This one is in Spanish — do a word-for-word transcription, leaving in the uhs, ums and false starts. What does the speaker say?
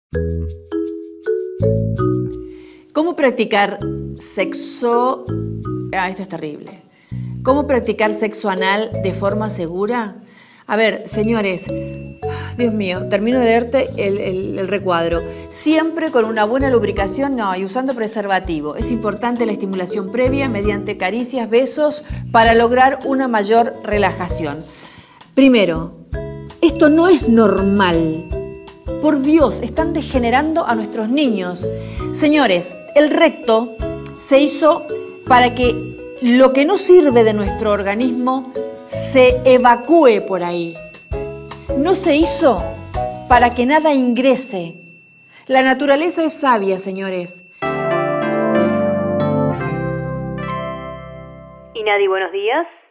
¿Cómo practicar sexo? Ah, esto es terrible. ¿Cómo practicar sexo anal de forma segura? A ver, señores, Dios mío, termino de leerte el, el, el recuadro. Siempre con una buena lubricación, no, y usando preservativo. Es importante la estimulación previa mediante caricias, besos, para lograr una mayor relajación. Primero, esto no es normal. Por Dios, están degenerando a nuestros niños. Señores, el recto se hizo para que lo que no sirve de nuestro organismo se evacúe por ahí. No se hizo para que nada ingrese. La naturaleza es sabia, señores. Inadi, buenos días.